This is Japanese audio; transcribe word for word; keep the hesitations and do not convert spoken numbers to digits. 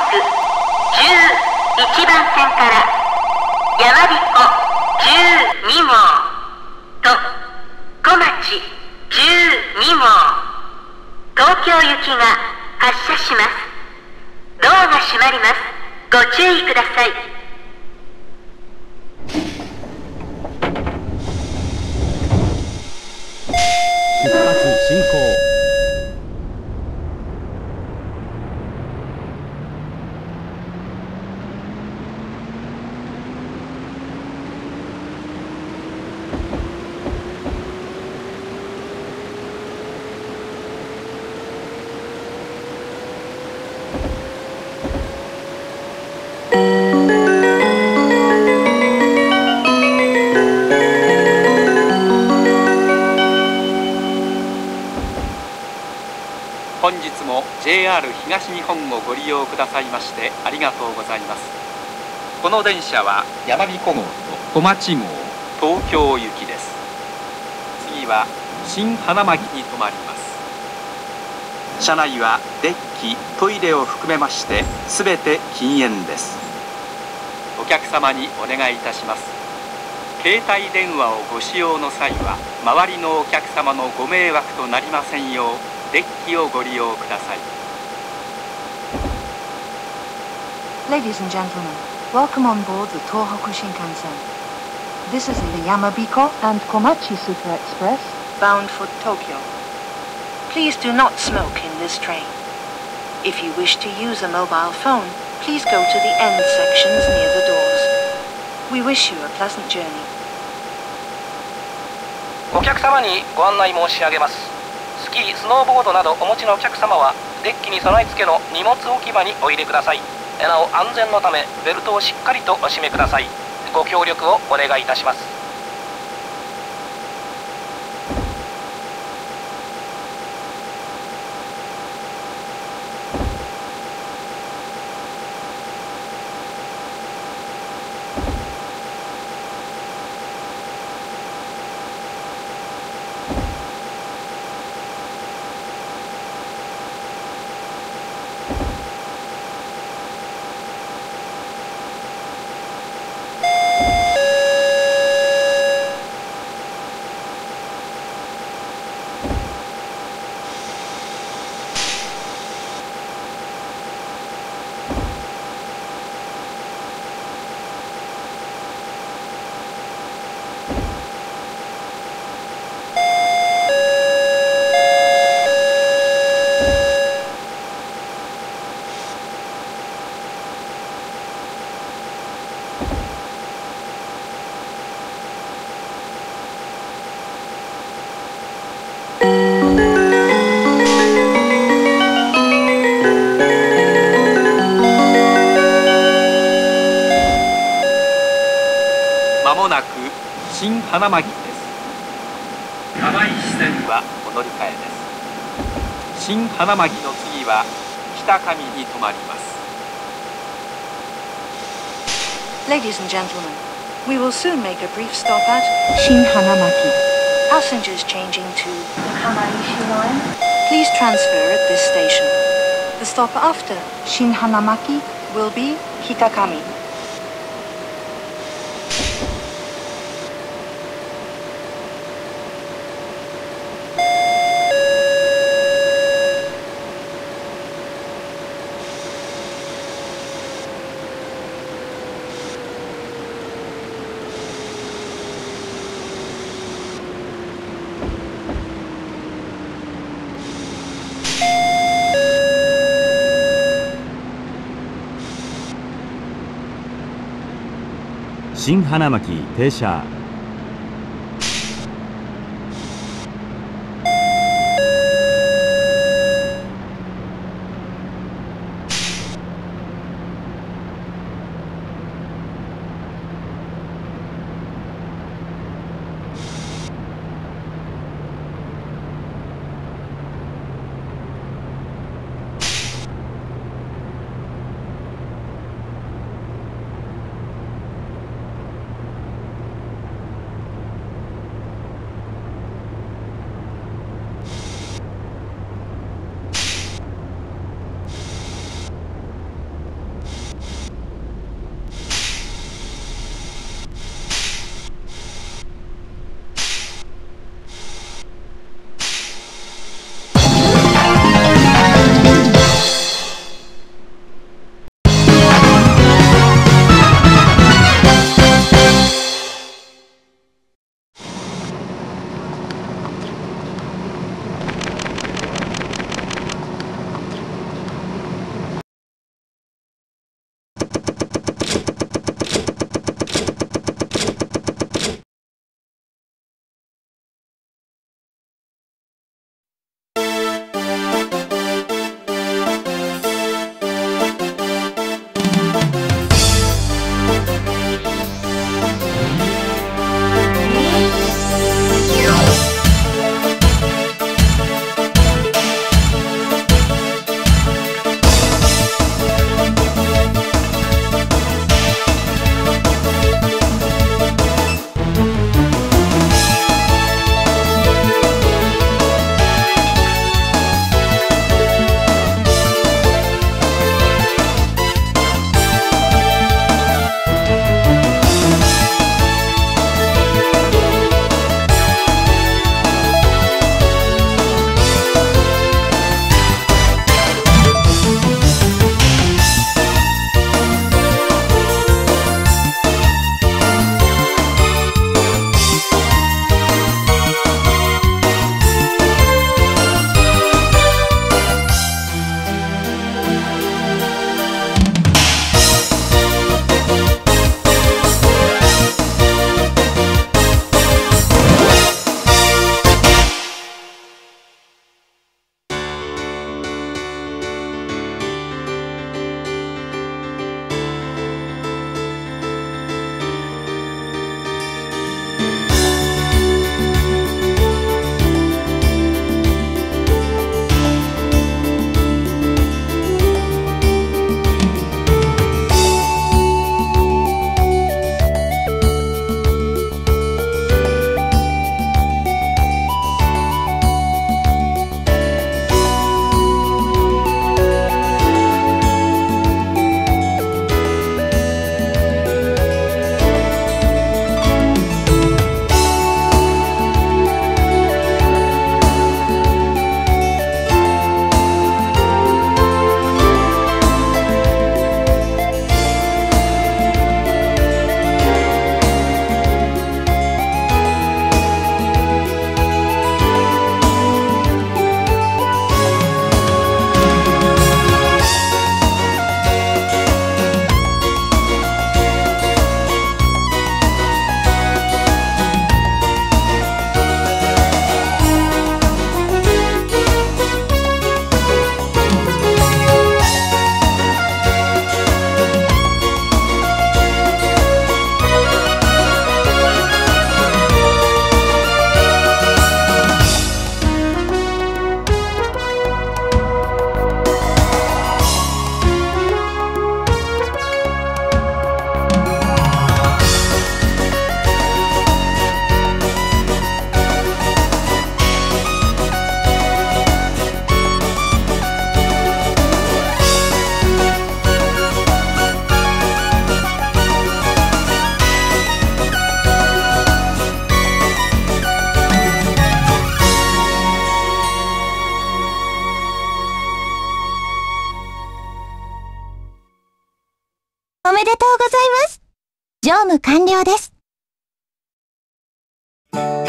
くじゅういちばん線から山彦じゅうにごうと小町じゅうにごう東京行きが発車します。ドアが閉まります。ご注意ください。 出発進行。 本日も ジェイアール 東日本をご利用くださいましてありがとうございます。この電車は山彦号と小町号東京行きです。次は新花巻に停まります。車内はデッキ、トイレを含めましてすべて禁煙です。お客様にお願いいたします。携帯電話をご使用の際は周りのお客様のご迷惑となりませんようデッキをご利用ください。 Ladies and gentlemen, welcome on board the Tohoku Shinkansen. This is the Yamabiko and Komachi Super Express, bound for Tokyo. Please do not smoke in this train. If you wish to use a mobile phone, please go to the end sections near the doors. We wish you a pleasant journey. お客様にご案内申し上げます。スキー、スノーボードなどお持ちのお客様はデッキに備え付けの荷物置き場にお入れください。なお安全のためベルトをしっかりとお締めください。ご協力をお願いいたします。 まもなく新花巻です。釜石線はお乗り換えです。新花巻の次は北上に停まります。 Ladies and gentlemen, we will soon make a brief stop at Shin Hanamaki. Passengers changing to Kamaishi Line, please transfer at this station. The stop after Shin Hanamaki will be Kitakami. 新花巻停車。 めでとうございます。乗務完了です。